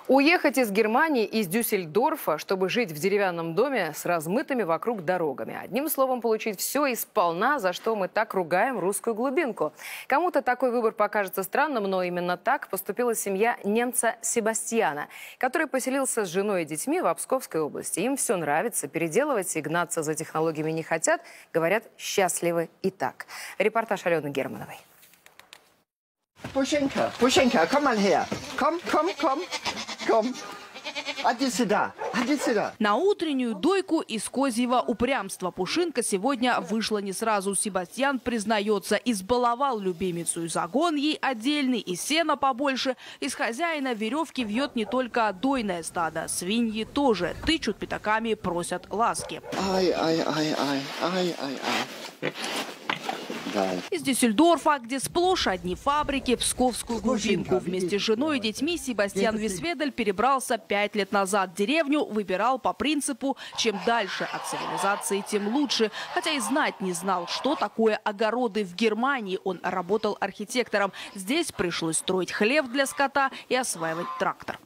Уехать из Германии, из Дюссельдорфа, чтобы жить в деревянном доме с размытыми вокруг дорогами. Одним словом, получить все и сполна, за что мы так ругаем русскую глубинку. Кому-то такой выбор покажется странным, но именно так поступила семья немца Себастьяна, который поселился с женой и детьми в Псковской области. Им все нравится, переделывать и гнаться за технологиями не хотят. Говорят, счастливы и так. Репортаж Алены Германовой. Пушенька, Пушенька, komm mal her. Komm. Иди сюда. На утреннюю дойку из козьего упрямства Пушинка сегодня вышла не сразу. Себастьян признается, избаловал любимицу, и загон ей отдельный, и сена побольше. Из хозяина веревки вьет не только дойное стадо, свиньи тоже. Тычут пятаками, просят ласки. Ай. Из Дюссельдорфа, где сплошь одни фабрики, в псковскую глубинку. Вместе с женой и детьми Себастьян Висведель перебрался 5 лет назад. Деревню выбирал по принципу «чем дальше от цивилизации, тем лучше». Хотя и знать не знал, что такое огороды в Германии. Он работал архитектором. Здесь пришлось строить хлев для скота и осваивать трактор.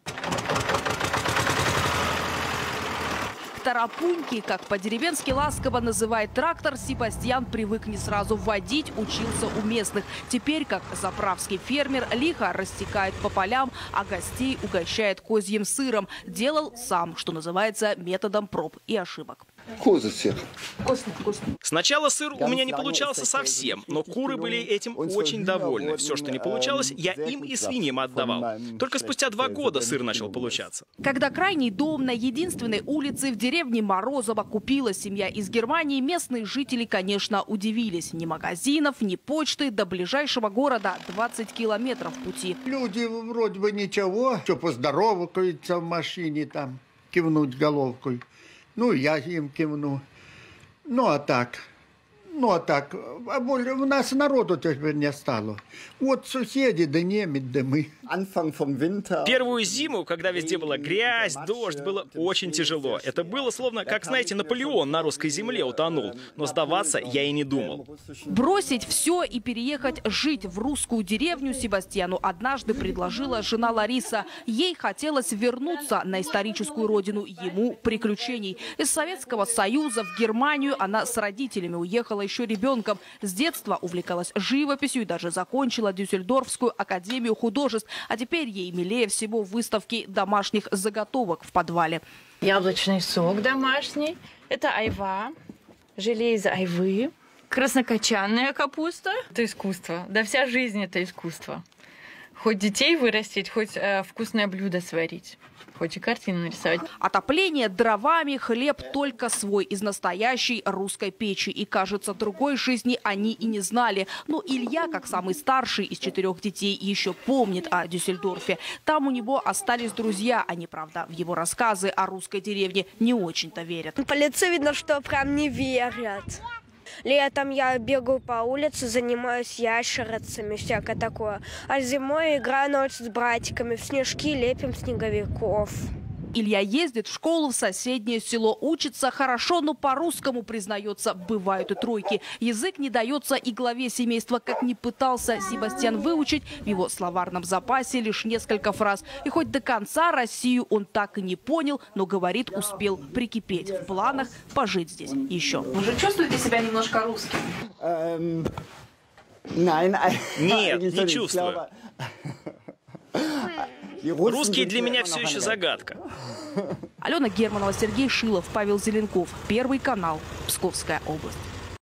Тарапуньки, как по-деревенски ласково называет трактор, Себастьян привык не сразу водить, учился у местных. Теперь, как заправский фермер, лихо растекает по полям, а гостей угощает козьим сыром. Делал сам, что называется, методом проб и ошибок. Козы. Вкусно. Сначала сыр у меня не получался совсем, но куры были этим очень довольны. Все, что не получалось, я им и свиньям отдавал. Только спустя 2 года сыр начал получаться. Когда крайний дом на единственной улице в деревне Морозово купила семья из Германии, местные жители, конечно, удивились. Ни магазинов, ни почты, до ближайшего города 20 километров пути. Люди вроде бы ничего, что поздороваются в машине, там, кивнуть головкой. Ну, я им кивну. Ну, а так, у нас народу теперь не стало. Вот соседи, да немец, да мы. Первую зиму, когда везде была грязь, дождь, было очень тяжело. Это было словно, как, знаете, Наполеон на русской земле утонул. Но сдаваться я и не думал. Бросить все и переехать жить в русскую деревню Себастьяну однажды предложила жена Лариса. Ей хотелось вернуться на историческую родину, ему приключений. Из Советского Союза в Германию она с родителями уехала еще ребенком. С детства увлекалась живописью и даже закончила Дюссельдорфскую академию художеств. А теперь ей милее всего выставки домашних заготовок в подвале. Яблочный сок домашний. Это айва, желе из айвы. Краснокочанная капуста. Это искусство. Да вся жизнь это искусство. Хоть детей вырастить, хоть вкусное блюдо сварить. Хоть и картину нарисовать. Отопление дровами, хлеб только свой из настоящей русской печи. И, кажется, другой жизни они и не знали. Но Илья, как самый старший из 4 детей, еще помнит о Дюссельдорфе. Там у него остались друзья. Они, правда, в его рассказы о русской деревне не очень-то верят. По лицу видно, что прям не верят. Летом я бегаю по улице, занимаюсь ящерицами, всякое такое. А зимой играю ночью с братиками, в снежки лепим снеговиков. Илья ездит в школу в соседнее село, учится хорошо, но по-русскому, признается, бывают и тройки. Язык не дается и главе семейства, как ни пытался Себастьян выучить, в его словарном запасе лишь несколько фраз. И хоть до конца Россию он так и не понял, но, говорит, успел прикипеть. В планах пожить здесь еще. Вы же чувствуете себя немножко русским? Нет, не чувствую. Русские для меня все еще загадка. Алена Германова, Сергей Шилов, Павел Зеленков. Первый канал. Псковская область.